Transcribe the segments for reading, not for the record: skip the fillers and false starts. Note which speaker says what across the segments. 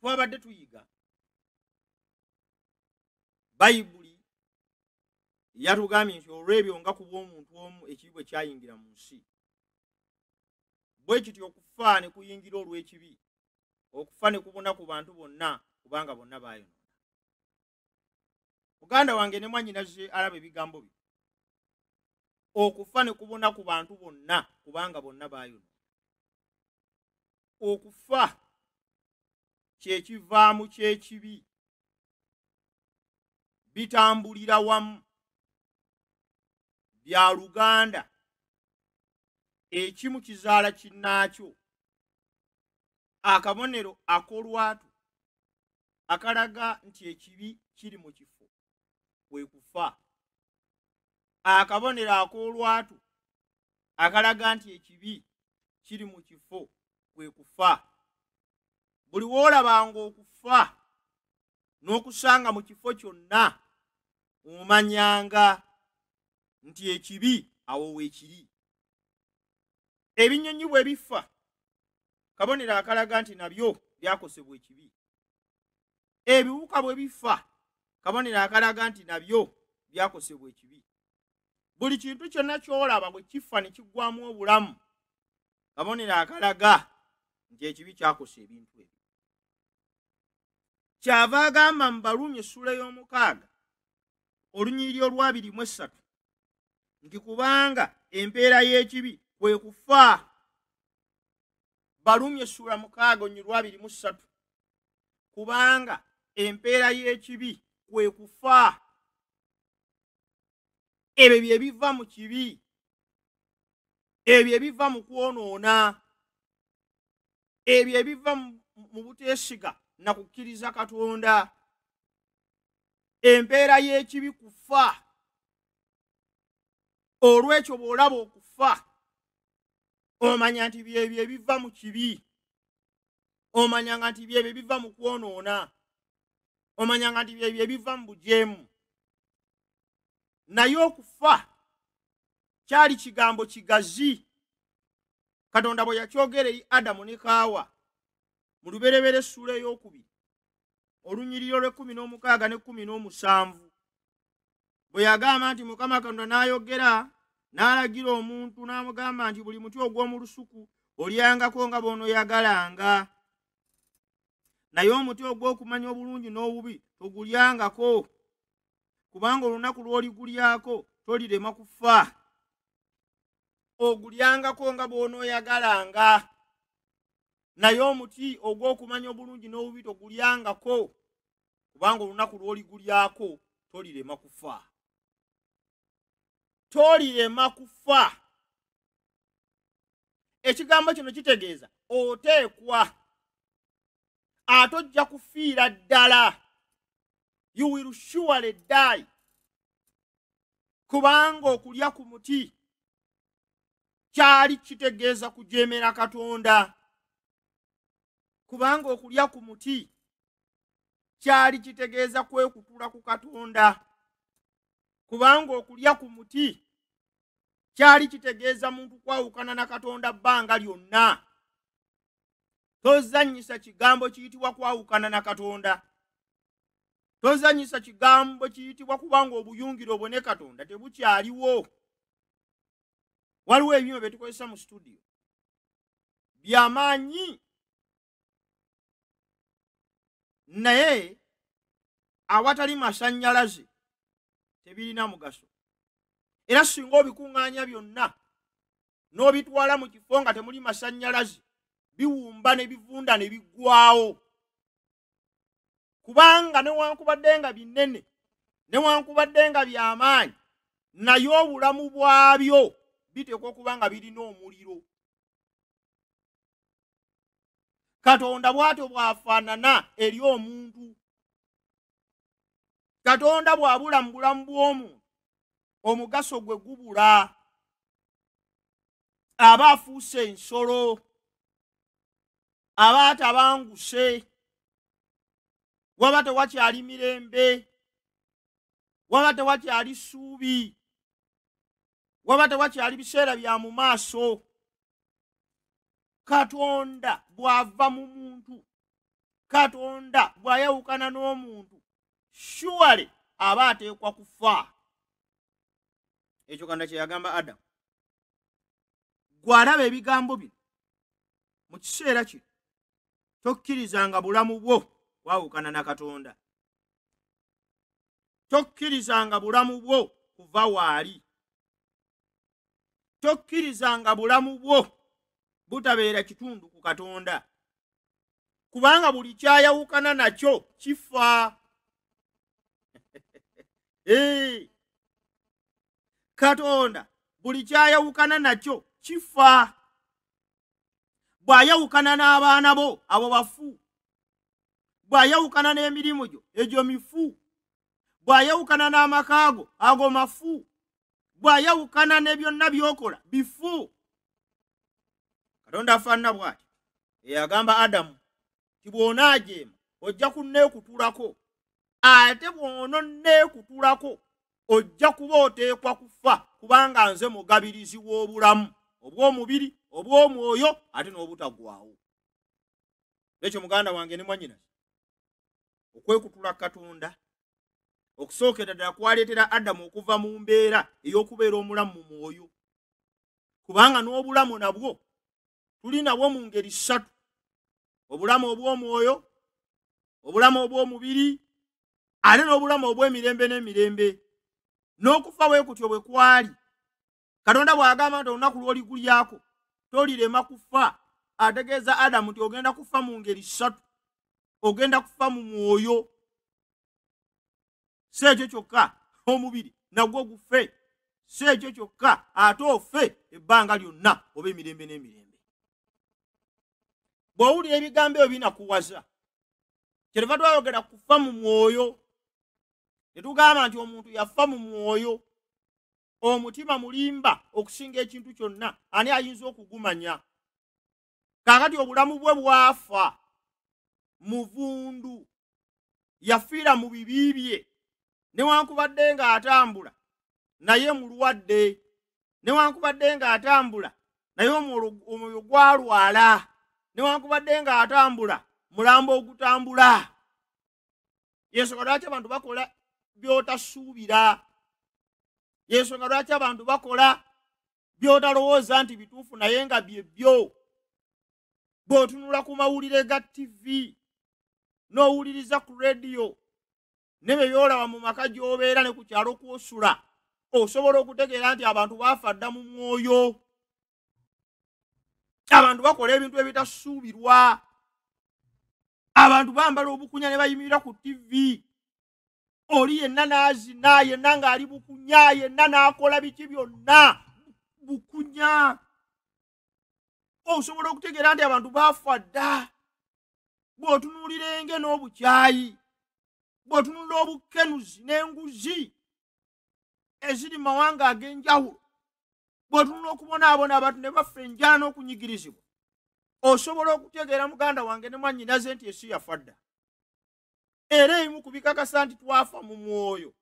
Speaker 1: twabadde tuyiga bayibuli yatugambye nti olw'ebyo nga kuba omuntu omu ekibi bwe kyayingira mu nsi, bwe kityo okufa ne kuyingira olw'ekibi, okufa ne kubuna ku bantu bonna kubanga bonna baayonoona. Muganda wange ne mwannyinaze alaba ebigambo byo. Okufa ne kubuna ku bantu bonna kubanga bonna baayonoona. Okufa kye kivaamu ky'ekibi, bitambulira wamu, bya luganda, ekimu kizaala kinnaakyo. Akabonero ak'olwatu akalaga nti ekibi kiri mu kifo kwe kufa. Akabonero ak'olwatu akalaga nti ekibi kiri mu kifo kwe kufa. Buli woolabanga okufa n'okusanga mu kifo kyonna, omanyanga nti ekibi awo weekiri. Ebinyonyi bwe bifa, kabonero akalaga nti nabyo byakosebwa ekibi. Ebiwuka bwe bifa, kabonero akalaga nti nabyo byakosebwa ekibi. Buli kintu kyonna ky'olaba bwe kifa ne kiggwamu obulamu, kabonero akalaga nti ekibi kyakosa ebintu ebyo. Kyava agamba mu Baluumi essula y'omukaaga olunyiriri olw'23 nti kubanga empeera y'ekibi kwe kufa. Baluumi essula 6:23 kubanga empeera y'ekibi kwe kufa. Ebyo bye biva mu kibi, ebyo ebiva mu kwonoona, ebyo ebiva mu buteesiga na kukkiriza Katonda. Empeera y'ekibi kufa. Olw'ekyo bw'olaba okufa, omanya nti byebyo ebiva mu kibi, omanyanga nti byebyo ebiva mu kwonoona, omanyanga nti byebyo ebiva mu bujeemu. Naye okufa kyali kigambo kigazi. Katonda bwe yakyogera eri Adamu ne Kaawa mu lubereberye essula ey'okubiri olunyiriri olw'16 ne 17, bwe yagamba nti Mukama Katonda n'ayogera n'alagira omuntu n'amugamba nti buli muti ogw'omu lusuku olyangako nga bw'onooyagalanga, naye omuti ogw'okumanya obulungi n'obubi togulyangako, kubanga olunaku lw'oligulyako tolirema kufa. Ogulyangako nga bw'onooyagalanga, naye omuti ogw'okumanya obulungi n'obubi togulyangako, kubanga olunaku lw'oligulyako tolirema kufa. Tolirema kufa. Ekigambo kino kitegeeza oteekwa, ate ojja kufiira ddala. You will surely die. Kubanga okulya ku muti kyali kitegeeza kujeemera Katonda. Kubanga okulya ku muti kyali kitegeeza kwekutula ku Katonda. Kubanga okulya ku muti kyali kitegeeza muntu kwawukana na Katonda bbanga lyonna. Tozannyisa kigambo kiyitibwa kwawukana na Katonda. Tozannyisa kigambo kiyitibwa kubanga obuyungiro bwo ne Katonda tebukyaliwo. Waliwo ebyuma bye tukozesa mu studio by'amaanyi, naye awatali masannyalaze tebirina mugaso. Era singa obikuŋŋaanya byonna n'obitwala mu kifo nga temuli masannyalaze, biwumba ne bivunda ne biggwawo. Kubanga newankubadde nga binene, newankubadde nga by'amaanyi, naye obulamu bwabyo biteekwa okuba nga birina omuliro. Katonda bw'atyo bw'afaanana eri omuntu. Katonda bw'abula mu bulamu bw'omuntu, omugaso gwe gubula. Aba afuuse ensolo, aba atabanguse, waba tewakyali mirembe, waba tewakyali ssuubi, waba tewakyali biseera bya mu maaso. Katonda bw'ava mu muntu Katonda bw'ayawukana n'omuntu surely aba ateekwa kufa. Ekyo Katonda kye yagamba Adamu. Gwe alaba ebigambo bino mu kiseera kino tokkirizanga bulamu bwo bwawukana na Katonda. Tokkirizanga bulamu bwo kuva waali. Tokkirizanga bulamu bwo butabeera kitundu ku Katonda. Kubanga buli kyayawukana nakyo kifa. Katonda buli kyayawukana nakyo kifa. Bw'ayawukana n'abaana bo abo bafu. Bw'ayawukana n'emirimu gyo egyo mifu. Bw'ayawukana n'amaka go ago mafu. Bw'ayawukana ne byonna by'okola bifu. Katonda afaanana bw'ati eyagamba Adamu ti bw'onaajeema ojja kunneekutulako, ate bw'ononneekutulako ojja kuba oteekwa kufa, kubanga nze mugabirizi w'obulamu obw'omubiri obw'omwoyo ate n'obutaggwaawo. Ekyo muganda wange ne mwannyinaze, okwekutula Katonda okusookera ddala kwaleetera Adamu okuva mu mbeera ey'okubeera omulamu mu mwoyo, kubanga n'obulamu nabwo tuli nabwo mu ngeri ssatu: obulamu obw'omwoyo, obulamu obw'omubiri, ate n'obulamu obw'emirembe n'emirembe. N'okufa bwe kutyo bwe kwali. Katonda bw'agamba nti olunaku lw'oligulyako tolirema kufa, ategeeza Adamu nti ogenda kufa mu ngeri ssatu. Ogenda kufa mu mwoyo, si ekyo kyokka, omubiri nagwo gufe, si ekyo kyokka, ate ofe ebbanga lyonna oba emirembe n'emirembe. Bw'owulira ebigambo ebyo binakuwaza, kyeriva twayogera kufa mu mwoyo. Ne tugamba nti omuntu yafa mu mwoyo. Omutima mulimba okusinga ekintu kyonna, ani ayinza okugumanya? Kaakati obulamu bwe bwafa, muvundu, yafiira mu bibi bye. Newankubadde ng'atambula naye mulwadde, newankubadde ng'atambula naye omwoyo gwalwala, newankubadde ng'atambula mulambo ogutambula. Yensonga lwaki abantu bakola by'otasuubira. Yensonga lwaki abantu bakola by'otalowooza nti bituufu naye nga bye byo. Bw'otunula ku mawulire ga TV n'owuliriza ku rediyo ne bye byolaba mu maka gy'obeera ne ku kyalo kw'osula, osobola okutegeera nti abantu baafa dda mu mwoyo. Abantu bakola ebintu ebitasuubirwa. Abantu bambala obukunya ne bayimirira ku TV. Oli yenna n'azina, yenna ng'ali bukunya, yenna n'akola biki byonna bukunya. Osobola okutegeera nti abantu baafa dda. Bw'otunuulira enge n'obukyayi, bw'otunulira obukenuzi n'enguzi eziri mu mawanga ag'enjawulo, bw'otunula okubonaabona abantu ne bafa enjala n'okunyigirizibwa, osobola okutegeera muganda wange ne mwannyinaze nti ensi yafa dda. Era ebimu ku bikakasa nti twafa mu mwoyo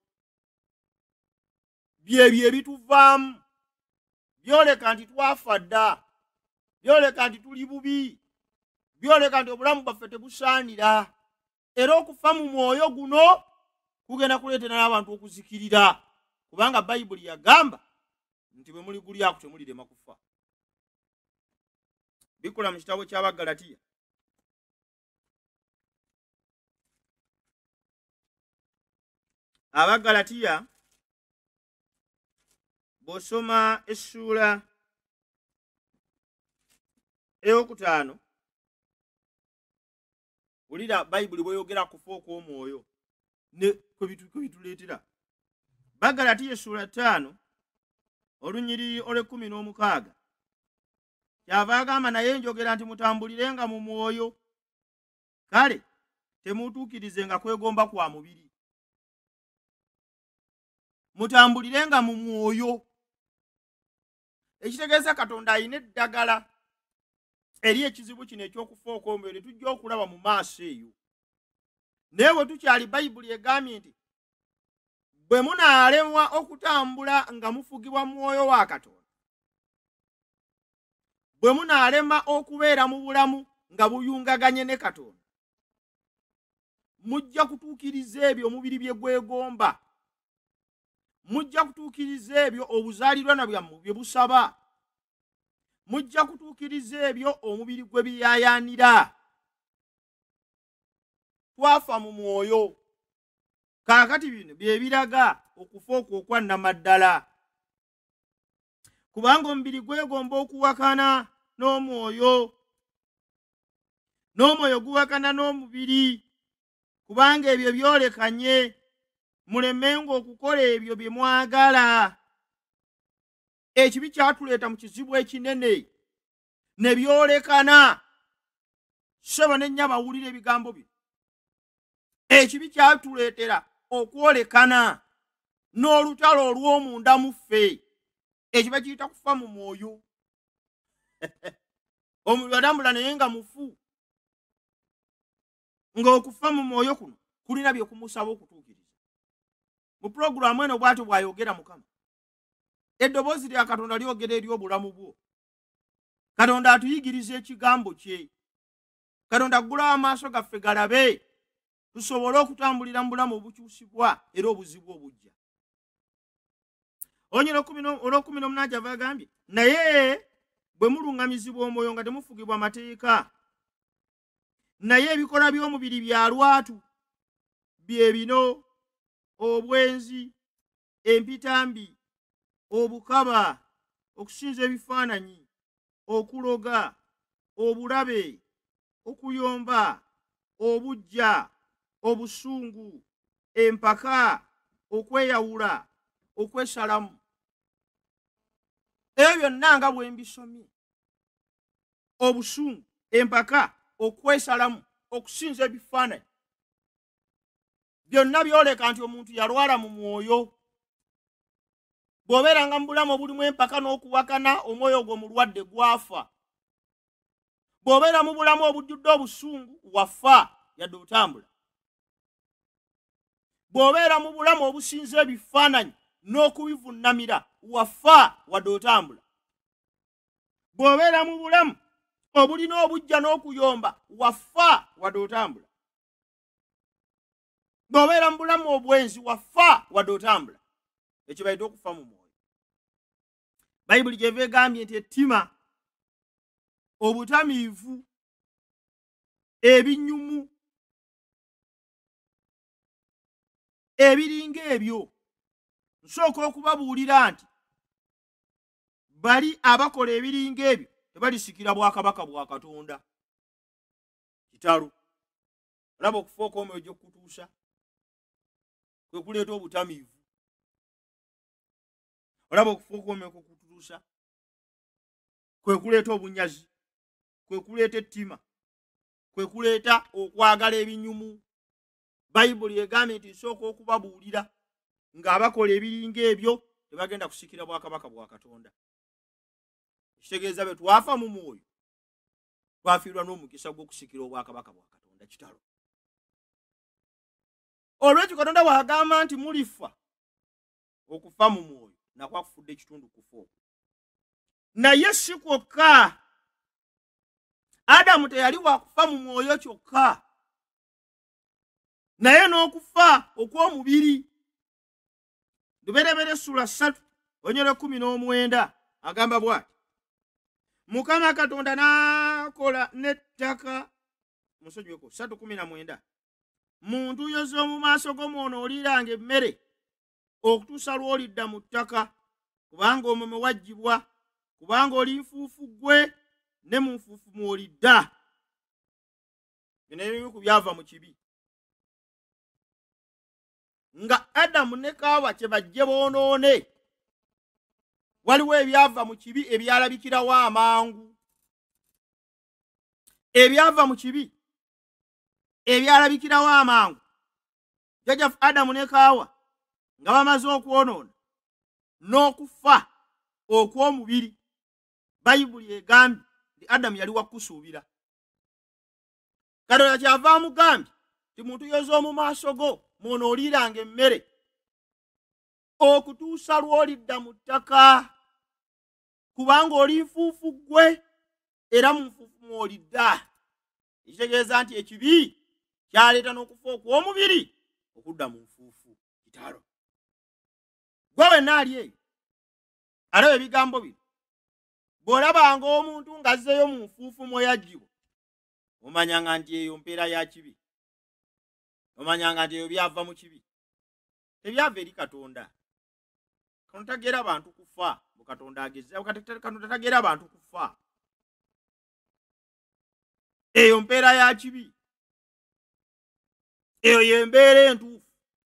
Speaker 1: byebyo ebituvaamu, byoleka nti twafa dda, byoleka nti tuli bubi, byoleka nti obulamu bwaffe tebusaanira. Era okufa mu mwoyo guno kugenda kuleetera n'abantu okuzikirira, kubanga Bayibuli yagamba nti bwe muligulyako temulirema kufa. Bikola mu kitabo ky'Abagalatiya Abagalatiya bw'osoma essuula ey'okutaano, wulira Bayibuli bweyogera kufa okw'omwoyo ne kwe bituleetera. Bagalatiya essuula 5 olunyiriri olw'16 kyava agamba, naye njogera nti mutambulirenga mu mwoyo, kale temutuukirizenga kwegomba kwa mubiri. Mutambulirenga mu mwoyo. Ekitegeeza Katonda alina eddagala eri ekizibu kino eky'okufa okw'omwoyo, ne tujja okulaba mu maaso eyo. Naye bwe tukyali, Bayibuli egambye nti bwe munaalemwa okutambula nga mufugibwa mu mwoyo wa Katonda, bwe munaalema okubeera mu bulamu nga buyungaganye ne Katonda, mujja kutuukiriza ebyo omubiri bye gwegomba, mujja kutuukiriza ebyo obuzaalirwana byammwe bye busaba, mujja kutuukiriza ebyo omubiri gwe biyaayaanira. Twafa mu mwoyo, kaakati bino bye biraga okufa okwo okwannamaddala, kubanga omubiri gwegomba okuwakana n'omwoyo, n'omwoyo guwakana n'omubiri, kubanga ebyo byolekanye, mulemenga okukola ebyo bye mwagala. Ekibi kyatuleeta mu kizibu ekinene, ne byolekana. Ssebo ne nnyabo bawulira ebigambo bino. Ekibi kyatuleetera okwolekana n'olutalo olw'omunda mu ffe, ekiba kiyita kufa mu mwoyo. Omubiri atambula naye nga mufu, ng'okufa mu mwoyo kuno kulina bye kumusaba okutuukiriza. Mu pulogulaamu eno bw'atyo bw'ayogera Mukama. Eddoboozi lya Katonda lyogera eri obulamu bwo. Katonda atuyigiriza ekigambo kye. Katonda aggulawo amaaso gaffe galabe, tusobole okutambulira mu bulamu obukyusibwa era obuzibu obujja. Onyero 10:18 kyava agambye, naye bwe muluŋŋamizibwa omwoyo nga temufugibwa mateeka, naye ebikola by'omubiri bya lwatu, bye bino: obwenzi, empitambi, obukaba, okusinza ebifaananyi, okuloga, obulabe, okuyomba, obujja, obusungu, empaka, okweyawula, okwesalamu. Ebyo byonna nga bwe mbisomye: obusungu, empaka, okwesalamu, okusinza ebifaananyi, byonna byoleka nti omuntu yalwala mu mwoyo. Bw'obeeranga mu bulamu obulimu empaka n'okuwakana, omwoyo ogwo mulwadde, gwafa. Bw'obeera mu bulamu obujjudde obusungu, wafa yadde otambula. Bw'obeera mu bulamu obusinza ebifaananyi n'okubivunnamira, wafa wadde otambula. Bw'obeera mu bulamu obulina obujja n'okuyomba, wafa wadde otambula. Bw'obeera mu bulamu obwenzi, wafa wadde otambula. Ekyo bayita okufa mu mwoyo. Bayibuli gyeva egambye nti ettima, obutamiivu, ebinyumu, ebiringa ebyo, nsooka okubabuulira nti bali abakola ebiringa ebyo tebalisikira bwakabaka bwa Katonda. Kitalo. Olaba okufa okw'omwoyo gy'okutuusa kwe kuleeta obutamiivu. Olaba okufa okw'omwoyo kututuusa kwe kuleeta obunyazi, kwe kuleeta ettima, kwe kuleeta okwagala ebinyumu. Bayibuli egambye nti nsooka okubabuulira ng'abakola ebiringa ebyo tebagenda kusikira bwakabaka bwa Katonda. Kitegeeza bwe twafa mu mwoyo, twafiirwa n'omukisa gw'okusikira obwakabaka bwa Katonda. Kitalo. Olwekyo Katonda bw'agamba nti mulifa, okufa mu mwoyo nakwo akufudde ekitundu kufa okwo. Naye si kwokka, Adamu teyali wakufa mu mwoyo kyokka, naye n'okufa okw'omubiri. Luberebere Sula 3:19 agamba bw'ati: Mukama Katonda n'akola n'ettaka, musojjeko 3:19, mu ntuuyo z'omu maaso go mw'onooliranga emmere okutuusa lw'olidda mu ttaka, kubanga omwo mwe waggyibwa, kubanga oli nfuufu ggwe, ne mu nfuufu mw'olidda. Bino ebimu ku byava mu kibi. Nga Adamu ne Kaawa kye bajje boonoone, waliwo ebyava mu kibi ebyalabikirawo amangu. Ebyava mu kibi ebyalabikirawo amangu, jjajjaffe Adamu ne Kaawa nga bamaze okwonoona n'okufa okw'omubiri, Bayibuli egambye nti Adamu yali wa kusuubira. Katonda kyava amugambye nti mu ntuuyo z'omu maaso go mw'onooliranga emmere okutuusa lw'olidda mu ttaka, kubanga oli nfuufu ggwe era mu nfuufu mw'olidda. Ekitegeeza nti ekibi kyaleeta n'okufa okw'omubiri okudda mu nfuufu kitalo. Gwe wenna ali eyo alaba ebigambo bino, bw'olabanga omuntu ng'azzeeyo mu nfuufu mweyagibwa, omanyanga nti eyo mpeera ya kibi, omanyanga nti eyo byava mu kibi, tebyava eri Katonda. Katonda tageera abantu kufa, Katonda agezza, Katonda tageera abantu kufa. Eyo mpeera ya kibi, eyo yembeera entuufu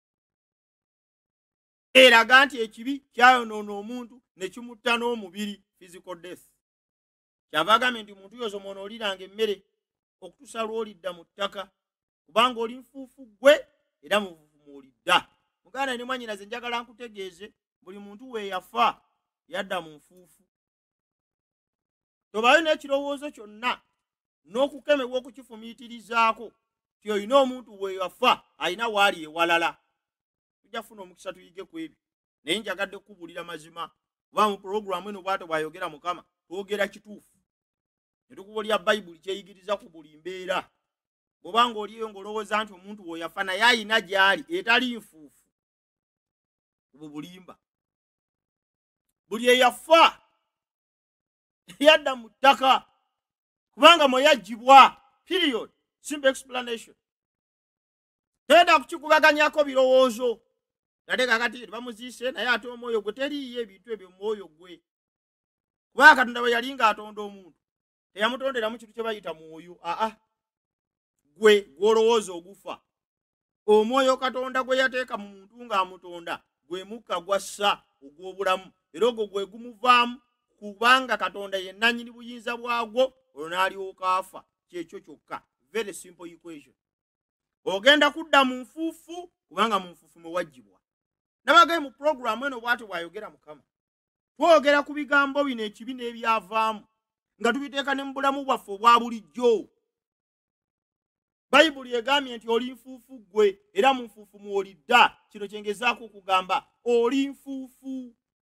Speaker 1: eraga nti ekibi kyayonoona omuntu ne kimutta n'omubiri, physical death. Kyava agambye nti omuntu yozo mw'onooliranga emmere okutuusa lw'olidda mu ttaka, kubanga oli nfuufu gwe era mu nfuufu mw'olidda. Muganda ne mwannyinaze njagala nkutegeeze, buli muntu we yafa yadda mu nfuufu. Tobaayo n'ekirowoozo kyonna n'okukemebwa okukifumiitirizaako ti olina omuntu we yafa alina waali ewalala. Tujja kufuna omukisa tuyige ku ebyo, naye njagadde kukubuulira mazima, kuba mu pulogulaamu eno bw'atyo bw'ayogera Mukama twogera kituufu, ne tukubuulira Bayibuli kyeyigiriza ku buli mbeera. Bw'obanga oliyo ng'olowooza nti omuntu we yafa naye alina gy'ali etali nfuufu, obwo bulimba. Buli eyafa yadda mu ttaka, kubanga mwe yaggyibwa, period, simple explanation. Tenda kukikubaganyako birowoozo, ate kakati bamuziise naye ate omwoyo gwe teriiyo ebintu ebyo mwoyo gwe. Kubanga Katonda bwe yali ng'atonda omuntu teyamutonderamu kintu kye bayita mwoyo, gwe gw'olowooza ogufa. Omwoyo Katonda gwe yateeka mu muntu ng'amutonda gwe mukka gwassa ogw'obulamu, era ogwo gwe gumuvaamu, kubanga Katonda ye nannyini buyinza bwagwo, olwo n'alyoka afa. Kyekyo kyokka, very simple equation. Ogenda kudda mu nfuufu kubanga mu nfuufu mwe waggyibwa. Nabagaye mu pulogulaamu eno bw'atyo bw'ayogera Mukama, twogera ku bigambo bino ekibi n'ebyavaamu nga tubiteeka ne mu bulamu bwaffe obwa bulijjo. Bayibuli egambye nti oli nfuufu gwe era mu nfuufu mw'olidda. Kino kyengezaako okugamba, oli nfuufu.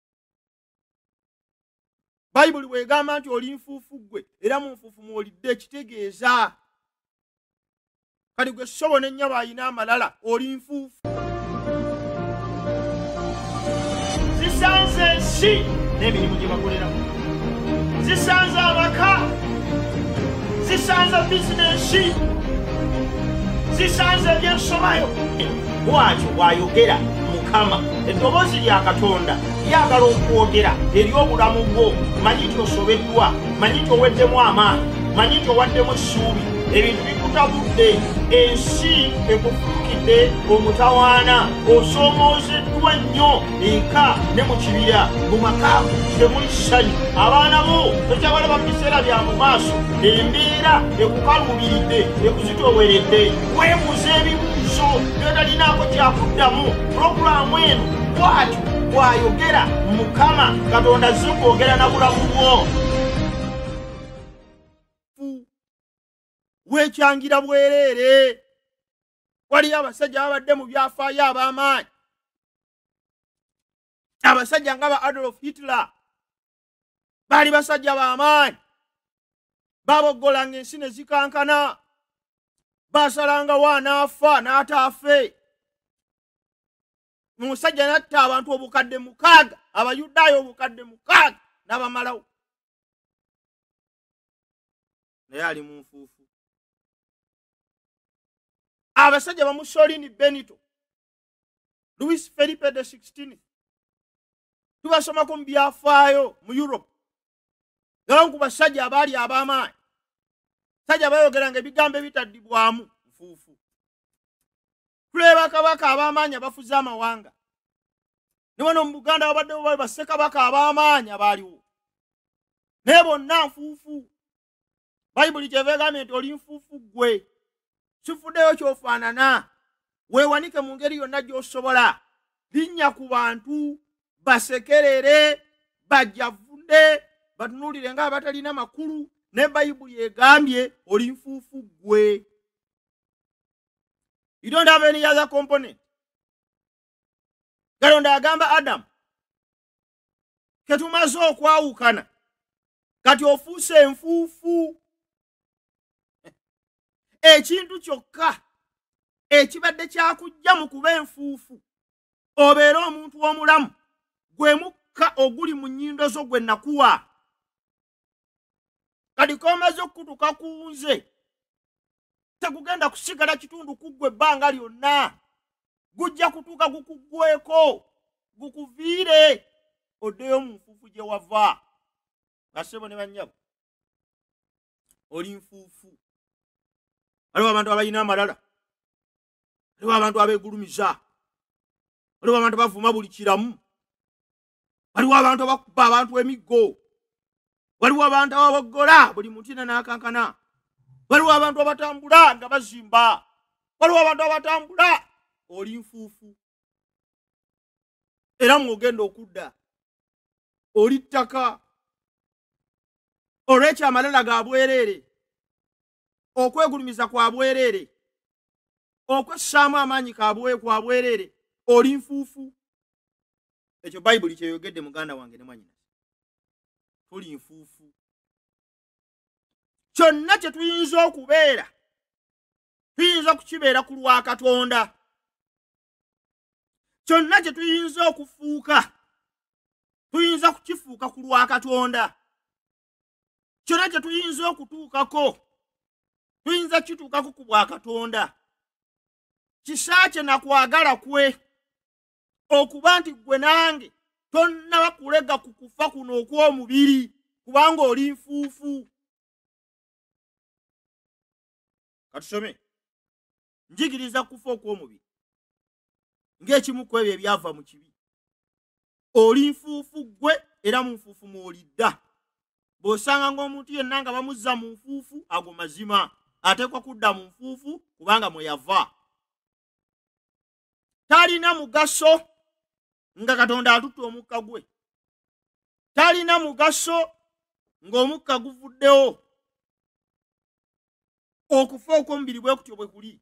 Speaker 1: Bayibuli bw'egamba nti oli nfuufu gwe era mu nfuufu mw'olidde, kitegeeza kati gwe Ssebo ne nnyabo ayina amalala, oli nfuufu. Zisanze ensi n'emirimu gye bakoleramu, zisanze amaka, zisanze bizinensi, zisanze ebyensomayo. Bw'atyo bw'ayogera Mukama. Eddoboozi lya Katonda lyagala okwogera eri obulamu bwo. Manyi nti osobeddwa, manyi nti oweddemu amaanyi, manyi nti owaddemu essuubi, ebintu bikutabudde, ensi ekufulukidde omutawaana, osoomoozeddwa nnyo eka ne mu kibira, mu maka temuli ssanyu, abaana bo tokyabalaba mu biseera bya mu maaso, embeera ekukaluubiridde, ekuzitooweredde. Weebuuza ebibuuzo by'otalinaako kyakuddamu. Pulogulaamu eno bw'atyo bw'ayogera Mukama Katonda azze kwogera na bulamu bwo. Weekyangira bwereere. Waliyo abasajja babadde mu byafaayo ab'amaanyi, abasajja nga ba Adolf Hitler baali basajja b'amaanyi, baboggolanga ensi ne zikankana, basalanga waanaafa n'ataafe. Omusajja n'atta abantu obukadde 6, Abayudaaya obukadde 6 n'abamalawo, naye ali mu nfuufu. Abasajja ba Mussolini, Benito, Luis Felipe de 16 tubasomako mu byafaayo mu Europe, ngabamu ku basajja abaali ab'amaanyi, basajja bayogeranga ebigambo ebitaddibwamu, nfuufu. Tuleba kabaka ab'amaanyi abafuze amawanga, ne wano mu Buganda babaddewo bali bassekabaka ab'amaanyi abaaliwo, naye bonna nfuufu. Bayibuli kyeva egambye nti oli nfuufu gwe, sifuddeyo ky'ofaanana, weewanike mu ngeri yonna gy'osobola. Linnya ku bantu, basekerere, bajjavudde, batunuulire nga abatalina makulu, ne Bayibuli egambye oli nfuufu gwe. You don't have any other component. Katonda agamba Adamu, ketumaze okwawukana, kati ofuuse enfuufu. Ekintu kyokka ekibadde kyakujja mu kuba enfuufu obeere omuntu omulamu gwe mukka oguli mu nnyindo zo gwe nakuwa. Kati komaze okutuka ku nze tegugenda kusigala kitundu kuggwe ebbanga lyonna, gujja kutuuka gukuggweko gukuviire oddeyo mu nfuufu gye wava. Basebo ne bannyabo, oli nfuufu. Waliwo abantu abalina amalala, waliwo abantu abeegulumiza, waliwo abantu bavuma buli kiramu, waliwo abantu abakuba abantu emiggo, waliwo abantu ababoggola buli mutina n'akankana, waliwo abantu abatambula nga bazimba, waliwo abantu abatambula. Oli nfuufu era mwogenda okudda, oli ttaka. Olw'ekyo amalala ga bwereere, okwegulumiza kwa bwereere, okwessaamu amaanyi kwa bwereere, oli nfuufu. Ekyo Bayibuli kyeyogedde muganda wange ne mwanyina. Tuli nfuufu. Kyonna kye tuyinza okubeera, tuyinza kukibeera ku lwa Katonda. Kyonna kye tuyinza okufuuka, tuyinza kukifuuka ku lwa Katonda. Kyonna kye tuyinza okutuukako, tuyinza kituukako ku bwa Katonda. Kisa kye nakwagala kwe okuba nti gwe nange tonnaba kulega ku kufa kuno okw'omubiri kubanga oli nfuufu. Katusome. Njigiriza kufa okw'omubiri ng'ekimu ku ebyo ebyava mu kibi. Oli nfuufu gwe era mu nfuufu mw'olidda. Bw'osanga ng'omuntu yenna nga bamuzza mu nfuufu, ago mazima ateekwa kudda mu nfuufu kubanga mwe yava. Talina mugaso nga Katonda atutte omukka gwe. Talina mugaso ng'omukka guvuddewo. Okufa okw'omubiri bwe kutyo bwe kuli.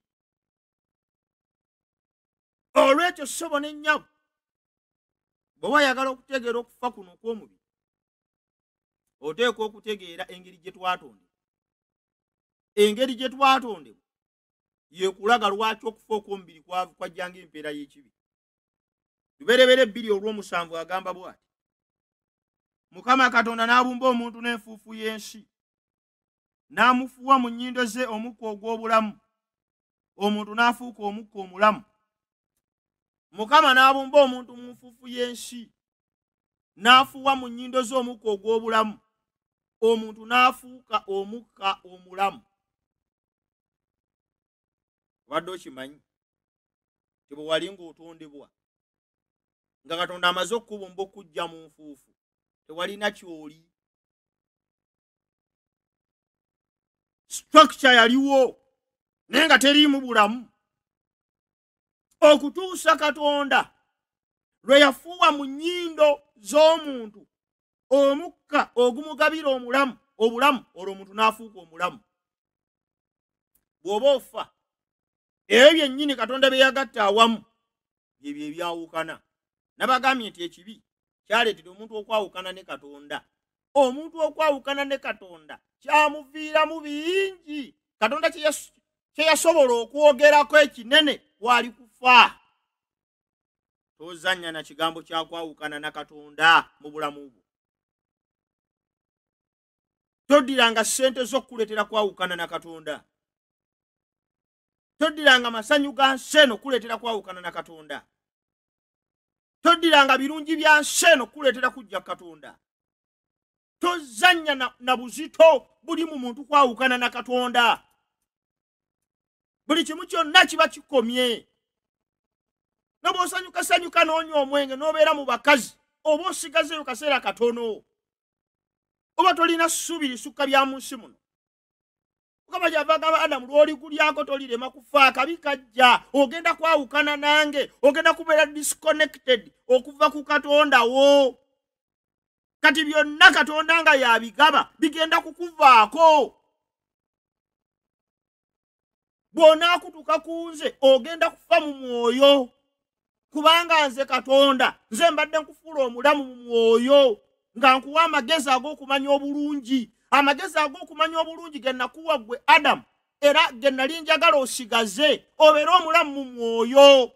Speaker 1: Olw'ekyo ssebo ne nnyabo, bwe wayagala okutegeera okufa kuno okw'omubiri, oteekwa okutegeera engeri gye twatondebwa. Engeri gye twatondebwa yeekulaga lwaki okufa okw'omubiri kwajjanga empeera y'ekibi. Luberebere 2:7 agamba bw'ati: Mukama Katonda n'abumba omuntu n'enfuufu y'ensi, n'amufuuwa mu nnyindo ze omukka ogw'obulamu, omuntu n'afuuka omukka omulamu. Mukama n'abumba omuntu mu nfuufu y'ensi, n'afuuwa mu nnyindo ze omukka ogw'obulamu, omuntu n'afuuka omukka omulamu. Obadde okimanyi ti bwe wali ng'otondebwa nga Katonda amaze okukubumba okujja mu nfuufu, tewalina ky'oli. Structure yaliwo naye nga teriimu bulamu. Okutuusa Katonda lwe yafuuwa mu nnyindo z'omuntu omukka ogumugabira obulamu, olwo omuntu n'afuuka omulamu. Bw'oba ofa, ebyo byennyini Katonda bye yagatta awamu byebyo ebyawukana. Nabagambye nti ekibi kyaleetera omuntu okwawukana ne Katonda. Omuntu okwawukana ne Katonda kyamuviiramu bingi. Katonda kye yasobola okwogerako ekinene wali kufa. Tozannya na kigambo kya kwawukana na Katonda mu bulamu bwo. Toddiranga ssente z'okukuleetera kwawukana na Katonda. Toddiranga masanyu ga nsi eno okukuleetera kwawukana na Katonda. Toddiranga birungi bya nsi eno okukuleetera kujja Katonda. Tozannya na buzito buli mu muntu kwawukana na Katonda. Buli kimu kyonna kiba kikomye. N'obw'osanyuka n'onywa omwenge n'obeera mu bakazi, oba osigazeyo kaseera katono, oba tolina ssuubi lisukka bya mu nsi muno. Mukama kyava agamba Adamu, lw'oligulyako tolirema kufa, akabi kajja, ogenda kwawukana nange, ogenda kubeera disconnected okuva ku Katonda wo. Kati byonna Katonda nga yabigaba bigenda kukuvaako. Bw'onaakutuka ku nze ogenda kufa mu mwoyo, kubanga nze Katonda nze mbadde nkufuula omulamu mu mwoyo nga nkuwa amagezi ag'okumanya obulungi. Amagezi ag'okumanya obulungi ge nakuwa ggwe Adamu era ge nali njagala osigaze obeera omulamu mu mwoyo.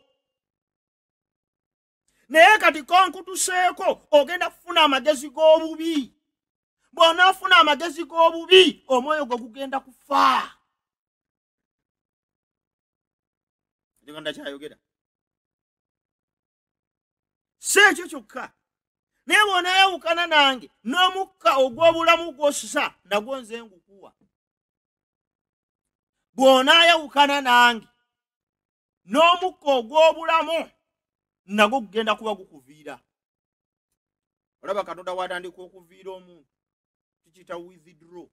Speaker 1: Naye kati konkutuseeko ogenda kufuna amagezi g'obubi. Bw'onaafuna amagezi g'obubi omwoyo gwo gugenda kufa. Ndikanda kyayogera. Si ekyo kyokka, naye bw'onaayawukana nange n'omukka ogw'obulamu gw'osisa nagwo nze ngukuwa. Bw'onaayawukana nange n'omukka ogw'obulamu nagwo gugenda kuba gukuviira. Olaba Katonda watandika okuviira omuntu tukiyita withdraw.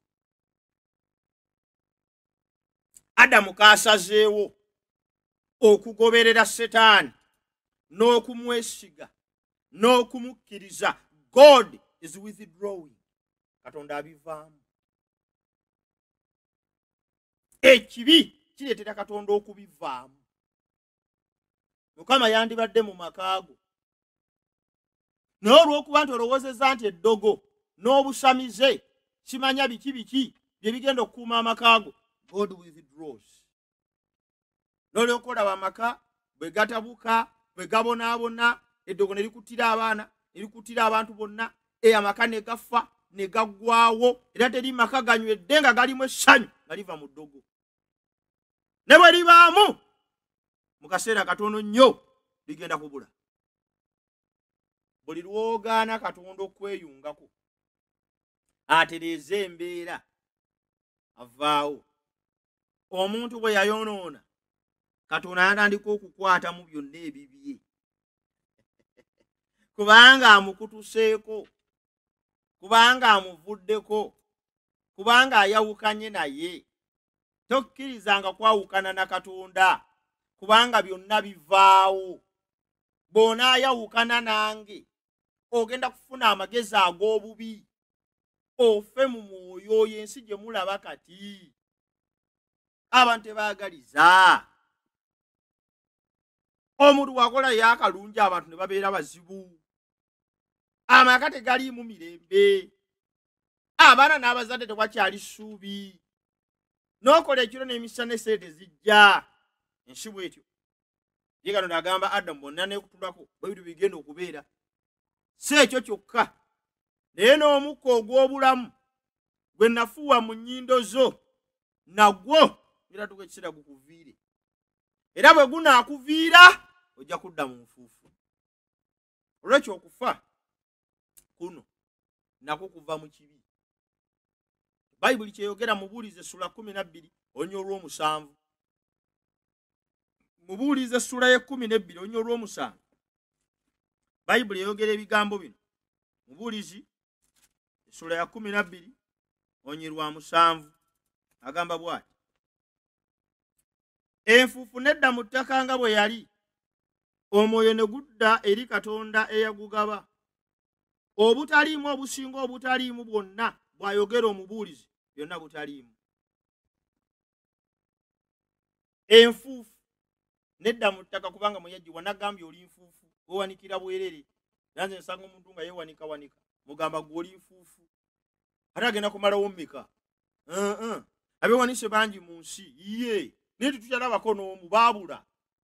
Speaker 1: Adamu kaasazeewo okugoberera Setaani n'okumwesiga n'okumukkiriza. God is withdrawing. Katonda abivaamu. Ekibi kireetera Katonda okubivaamu. Mukama yandibadde mu makaago, naye olw'okuba nti olowoozezza nti eddogo n'obusamize kimanya biki bye bigenda okukuuma amakaago, God withdraws. N'olyoka olaba amaka bwe gatabuka, bwe gabonaabona, eddogo ne likuttira abaana, ne likuttira abantu bonna, amaka ne gafa ne gaggwaawo, era teri maka ganywedde nga galimu essanyu nga liva mu ddogo. Ne bwe libaamu mu kaseera katono nnyo ligenda kubula. Buli lwogaana Katonda okweyungako atereeza embeera avaawo. Omuntu bwe yayonoona Katonda yatandika okukwata mu byonna ebibye. Kubanga amukutuseeko, kubanga amuvuddeko, kubanga ayawukanye naye. Tokkirizanga kwawukana na Katonda, kubanga byonna bivaawo. Bw'onaayawukana nange ogenda kufuna amagezi ag'obubi, ofe mu mwoyo. Y'ensi gye mulaba kati abantu tebaagaliza. Omuntu wakola yakalungi abantu ne babeera bazibu, amaka tegaliimu mirembe, abaana n'abazadde tewakyali ssuubi, n'okola ekiro n'emisana esseere tezijja. Ensi bw'etyo. Ye Katonda agamba Adamu bonna neekutulako bwe bitu bigenda okubeera. Si ekyo kyokka, naye n'omukka ogw'obulamu gwe nafuuwa mu nnyindo zo nagwo biratuuka ekiseera gukuviire. Era bwe gunaakuviira ojja kudda mu nfuufu. Olw'ekyo okufa kuno nako kuva mu kibi. Bayibuli kyeyogera Mubuulize essula 12 olunya olw'omusanvu. Mubuulize essula ye 12 olunya olw'omusanvu. Bayibuli eyogera ebigambo bino. Mubuulizi essula ya 12 olunya lwa musanvu agamba bw'ati: enfuufu nedda mu ttaka nga bwe yali, omwoyo ne gudda eri Katonda eyagugaba. Obutaliimu obusinga obutaliimu bwonna, bw'ayogera Omubuulizi, byonna butaliimu. Enfuufu nedda mu ttaka kubanga mwe yagiwa. Nagambye oli nfuufu, wewanikira bwerere. Nanze nsanga omuntu nga yewanika mugamba gwe oli nfuufu. Ate agenda kumalawo mmeka? Abeewanise bangi mu nsi, ye naye tetukyalabako n'omu, baabula.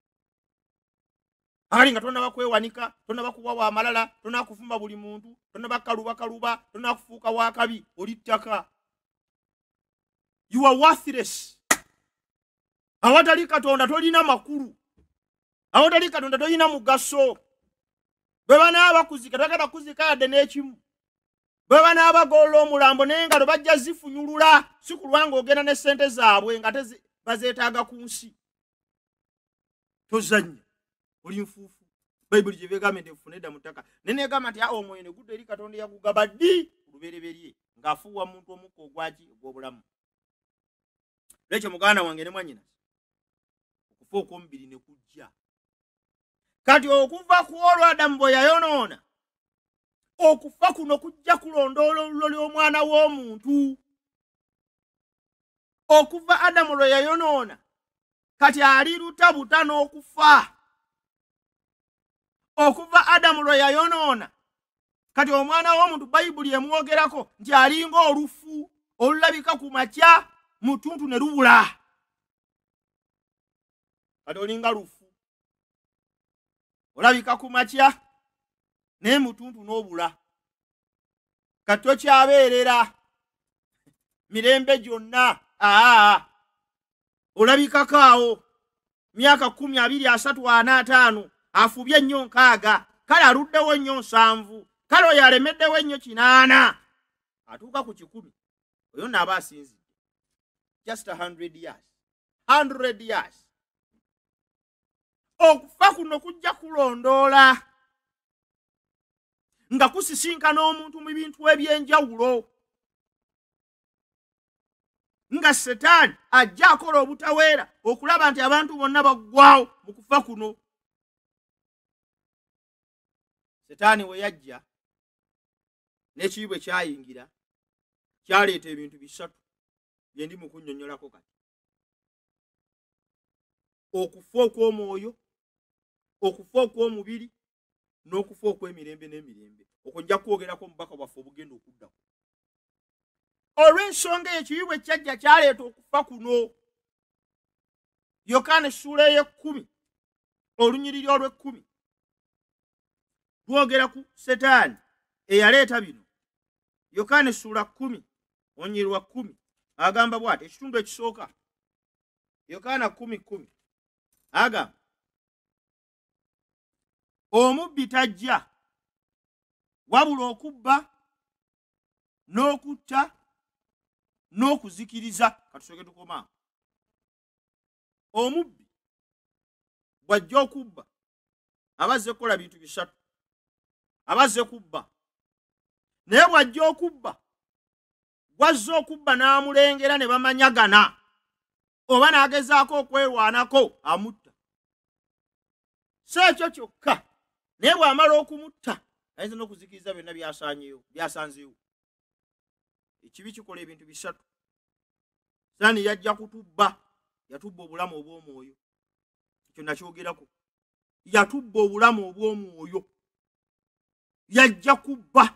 Speaker 1: Ali nga tonna bakwewanika, tonna bakuwa wa malala, tonna kufumba buli muntu, tonna bakaluba, tonna kufuuka wa kabi, oli ttaka. You are worthless. Awatali Katonda tolina makulu. Awatali Katonda tolina mugaso. Bwe banaaba kuzika tagada kuzika yadde n'ekimu. Bwe banaaba golla omulambo n'engalo bajja zifunyulula, si kulwanga ogenda ne ssente zaabwe nga bazeetaaga ku nsi. Tozannya, oli nfuufu. Bayibuli gye beegamba nti enfuufu nedda mu ttaka. Ne neegamba nti omwoyo ne gudda eri Katonda eyagugaba ddi lubereberye ng'afuuwa muntu omukka ogwaki ogw'obulamu. Lwekyo muganda wange ne mwannyinaze, okufa okw'omubiri ne kujja. Kati okuva ku olwo Adamu bwe yayonoona, okufa kuno kujja kulondoola olulo ly'omwana w'omuntu. Okuva Adamu lwe yayonoona, kati ali lutabuta n'okufa. Okuva Adamu lwe yayonoona, kati omwana w'omuntu Bayibuli emwogerako nti alinga olufu olulabika ku makya, mu ttuntu ne lubula. kati olinga lufu olabika ku makya naye mutuntu n'obula kati tokyabeerera mirembe gyonna olabikako awo myaka 10, 20, 30, 40, afubye nnyo 6, kale aluddewo nnyo 7, kale oyo alemeddewo ennyo 8, atuuka ku 10, oyo naaba asinzidde. Just 100 years. 100 years. Okufa kuno kujja kulondoola nga kusisinkana omuntu mu bintu ebyenjawulo, nga Setaani ajja akola obutaweera okulaba nti abantu bonna baggwawo mu kufa kuno. Setaani we yajja n'ekibi bwe kyayingira kyaleeta ebintu bisatu bye ndi mu kunnyonnyolako kati: okufa okw'omwoyo, okufa okw'omubiri, n'okufa okw'emirembe n'emirembe. Okwo nja kwogerako omubaka bwaffe obugenda okuddako. Olw'ensonga eyo ekibi bwe kyajja kyaleeta okufa kuno. Yokaana essuula ey'e10 olunyiriri olw'e10 lwogera ku Setaani eyaleeta bino. Yokaana essuula 10 olunyiriri lwa 10 agamba bw'ati, ekitundu ekisooka, Yokaana 10:10 agamba, omubbi tajja wabula okubba n'okutta n'okuzikiriza. Katusooke tukoma. Omubbi bw'ajja okubba aba azze kukola bintu bisatu. Aba azze kubba, naye bw'ajja okubba bw'azze okubba n'amulengera ne bamanyagana oba n'agezaako okwerwanako, amutta. Si ekyo kyokka, naye bw'amala okumutta ayinza n'okuzikiriza byonna byasanzeewo. Ekibi kikola ebintu bisatu. Setaani yajja kutubba, yatubba obulamu obw'omwoyo. Ekyo nakyogerako. Yatubba obulamu obw'omwoyo. Yajja kubba,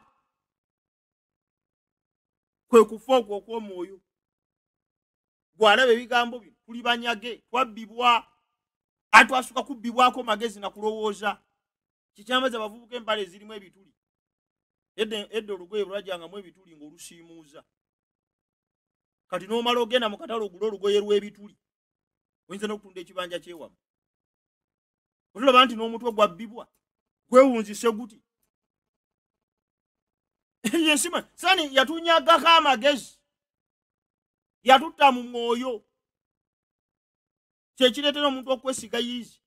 Speaker 1: kwe kufa okwo okw'omwoyo. Bw'alaba ebigambo bino tuli banyage, twabbibwa, atwasuka kubbibwako magezi na kulowooza. Kikyambaza abavubuka empale ezirimu ebituli. Edda olugoye lwajjangamu ebituli ng'olusiimuuza. Kati n'omala ogenda mu katale ogula olugoye lw'ebituli, oyinza n'okutunda ekibanja ky'ewamu. Otulaba nti n'omutwe gwabbibwa gwewunzise guti. Yensima Setaani yatunyagako amagezi, yatutta mu mwoyo. Kyekireetera omuntu okwesiga yirizi.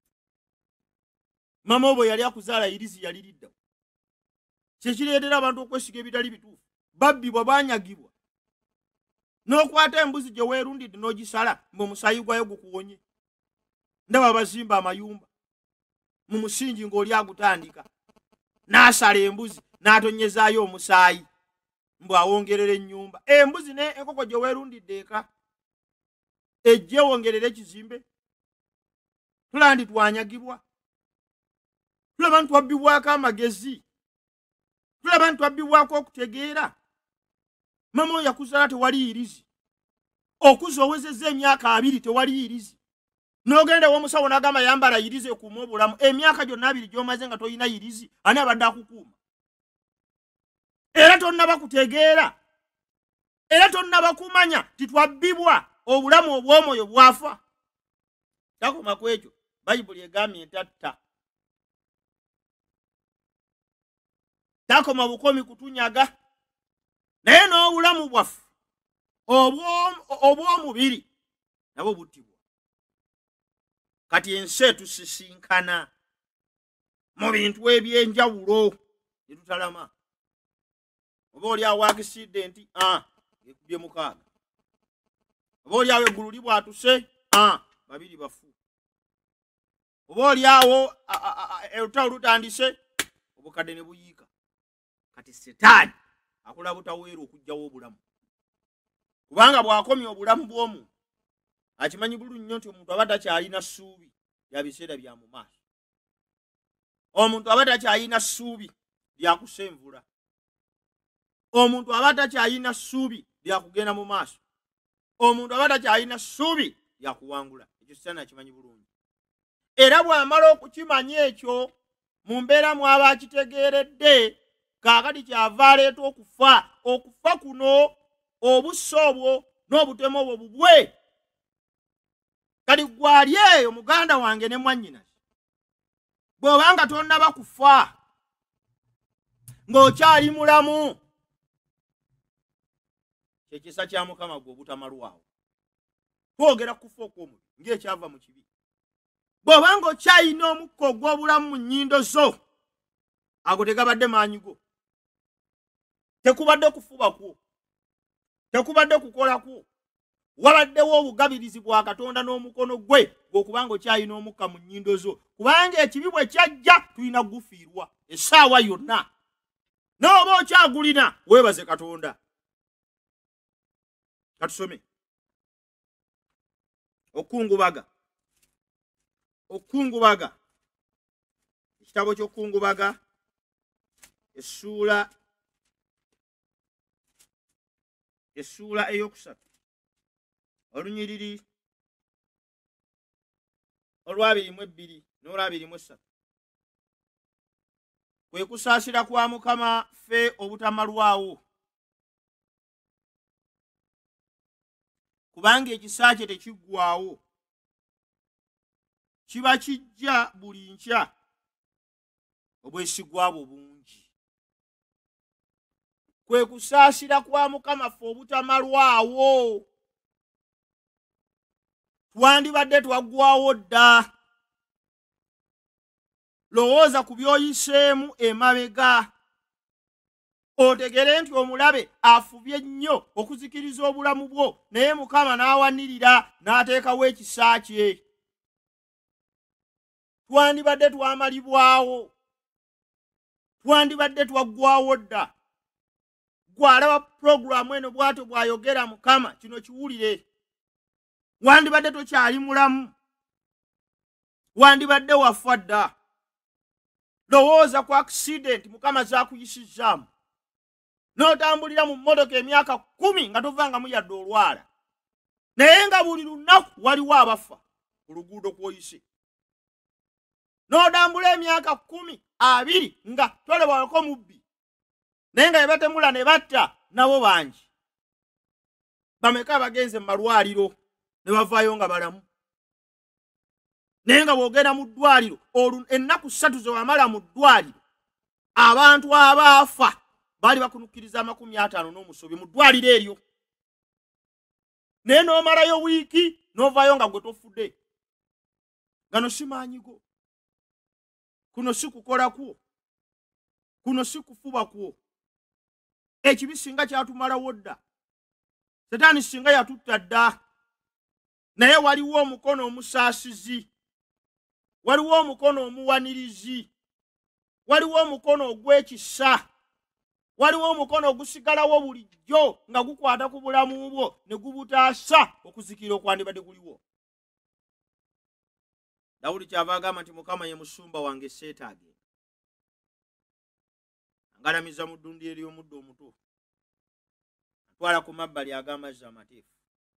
Speaker 1: Mama obo yali akuzaala yirizi yali liddawo. Kyekireetera abantu okwesiga ebitali bituufu. Babbibwa, baanyagibwa. N'okwata embuzi gye weerundidde n'ogisala mbu omusaayi gwayo gukuwonye. Ndaba abazimba amayumba mu musingi ng'oli agutandika, n'asala embuzi n'atonyezaayo omusaayi mbu awongerera ennyumba. Embuzi n'enkoko gye weerundidde eka ejje wongerera ekizimbe. Tulaba nti twanyagibwa. Tulaba nti twabbibwako amagezi. Tulaba nti twabbibwako okutegeera. Mama oyo yakuzaala tewali yirizi. Okuza owezezza emyaka 2 tewali yirizi. N'ogenda w'omusawo n'agamba yambala yirizi ekuuma obulamu. Emyaka gyonna 2 gy'omaze nga toyina yirizi, ani abadde akukuuma? Era tonnaba kutegeera. Era tonnaba kumanya titwabbibwa obulamu obw'omwoyo bwafa. Takoma ku ekyo, Bayibuli egambye entatta. Takoma bukomi kutunyaga. Naye n'obulamu bwaffe obw'omubiri nabwo buttibwa. Kati ensi etusisinkana mu bintu ebyenjawulo bye tutalama. Oba oli awo akisidenti, ekubye 6. Oba oli awo eggulu libwatuse, 2 bafu. Oba oli awo olutalo lutandise, obukadde ne buyiika. Kati Setaani akola butaweera okuggyawo obulamu. Kubanga bw'akomya obulamu bw'omuntu, akimanyi bulungi nnyo nti omuntu aba takyalina ssuubi lya biseera bya mu maaso. Omuntu aba takyalina ssuubi lya kusenvula. Omuntu aba takyalina ssuubi lya kugenda mu maaso. Omuntu aba takyalina ssuubi lya kuwangula. ekyo Sitaani akimanyi bulungi. Era bw'amala okukimanya ekyo mu mbeera mw'aba akitegeeredde, kaakati kyava aleeta okufa. Okufa kuno obussa obwo n'obutemu obwo bubwe. Kati gwali eyo muganda wange ne mwannyinaze, bw'obanga tonnaba kufa ng'okyali mulamu, kyekisa kya Mukama gwe obutamalwawo. Twogera kufa okw'omubiri ng'ekyava mu kibi. Bw'obanga okyayina omukka ogw'obulamu mu nnyindo zo, ago tegabadde maanyi go. Tekubadde kufuba kwo, tekubadde kukola kwo, wabaddewo obugabirizi bwa Katonda n'omukono gwe gw'okubanga okyayina omukka mu nnyindo zo. Kubanga ekibi bwe kyajja tulina gufiirwa essaawa yonna. N'oba okyagulina weebaze Katonda. Katusome. Okungubaga. Okungubaga. Ekitabo ky'okungubaga essuula eyokusatu olunyiriri olw'22 n'olw'23. Kwe kusaasira kwa Mukama ffe obutamalwawo, kubanga ekisa kye tekiggwaawo, kiba kijja buli nkya, obwesigwa bwo bungi. Kwe kusaasira kwa Mukama ffe obutamalwawo, twandibadde twaggwaawo dda. Lowooza ku by'oyiseemu emabega, otegere nti omulabe afubye nnyo okuzikiriza obulamu bwo, naye Mukama n'awanirira n'ateekawo ekisa kye. Twandibadde twamalibwawo, twandibadde twaggwaawo dda. Gw'alaba pulogulaamu eno bw'atyo bw'ayogera Mukama, kino kiwulire. Wandibadde tokyali mulamu, wandibadde wafa dda. Lowooza ku accident Mukama z'akuyisizaamu, n'otambulira mu mmotoka emyaka 10 nga tovangamu yadde olwala, naye nga buli lunaku waliwo abafa ku luguudo kw'oyise. N'otambula emyaka 10, 20 nga tolebwako mubbi, naye nga yebatemula ne batta nabo bangi. Bameka abagenze mu malwaliro ne bavaayo nga balamu, naye nga bw'ogenda mu ddwaliro ennaku 3 ze wamala mu ddwaliro, abantu abaafa baali bakunukkiriza 50 n'omusobi mu ddwaliro eryo, naye n'omalayo wiiki n'ovaayo nga gwe tofudde. Gano si maanyigo, kuno si kukola kwo, kuno si kufuba kwo. Ekibi singa kyatumalawo dda, Setaani singa yatutta dda, naye waliwo omukono omusaasizi, waliwo omukono omuwanirizi, waliwo omukono ogw'ekisa, waliwo omukono ogusigalawo bulijjo nga gukwata ku bulamu bwo ne gubutaasa okuzikira okwandibadde kuliwo. Dawudi kyava agamba nti Mukama ye musumba wange seetaage, angalamiza mu ddundi ery'omuddo omuto, antwala ku mabbali ag'amazzi amateefu,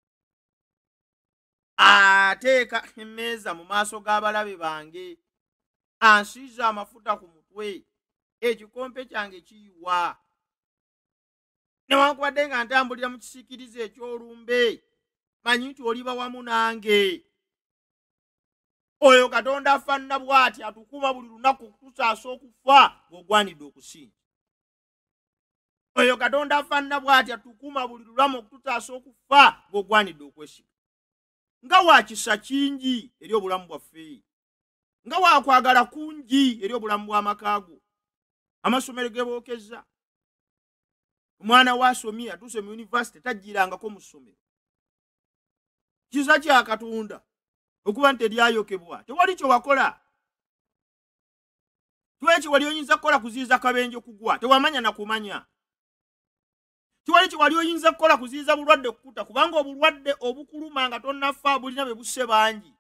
Speaker 1: ateeka emmeeza mu maaso g'abalabe bange, ansiiza amafuta ku mutwe, ekikompe kyange kiyiwa. Newankubadde nga ntambulira mu kisiikirize eky'olumbe, manyi nti oliba wamu nange. Oyo Katonda afaanana bw'ati, atukuma buli lunaku okutusaasa okufa ng'ogwanidde okusinza. Oyo Katonda afaanana bw'ati, atukuma buli lulamu okututaasa okufa ng'ogwanidde okwesiga. Nga wakisa kingi eri obulamu bwaffe, nga wakwagala kungi eri obulamu bw'amaka go. Amasomero ge bookeza, omwana w'asomye atuuse mu yunivasite tajjirangako mu ssomero. Kisa kya Katonda okuba nti eryayokebwa, tewali kye wakola. Tiwali kye wali oyinza kukola kuziyiza kabenje kugwa, tewamanya na kumanya. Tiwali kye wali oyinza kukola kuziyiza bulwadde okukuta, kubanga obulwadde obukuluma nga tonnafa bulina be busse bangi.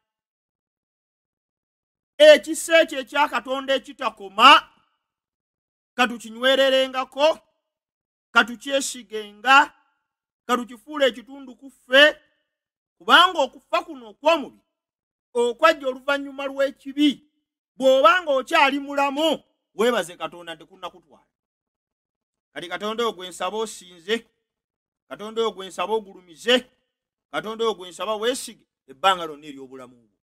Speaker 1: Ekisa ekyo ekya Katonda ekitakoma, katukinywererengako, katukyesigenga, katukifuula ekitundu ku ffe, kubanga okufa kuno okw'omubiri okwajja oluvannyuma lw'ekibi bw'obanga okyali mulamu weebaze katonda tekunakutwala. Kati katonda oyo gwe nsaba osinze, katonda oyo gwe nsaba ogulumize, katonda oyo gwe nsaba weesige ebbanga lyonna ery'obulamu bwo.